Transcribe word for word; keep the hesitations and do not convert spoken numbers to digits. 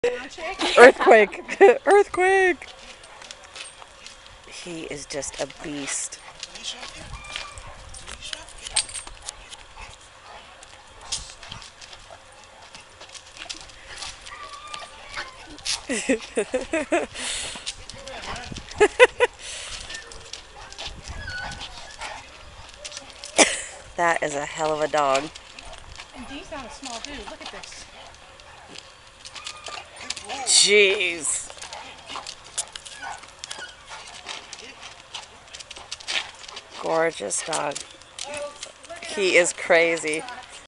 Earthquake! Earthquake! He is just a beast. That is a hell of a dog. And Dee's not a small dude. Look at this. Jeez. Gorgeous dog. He is crazy.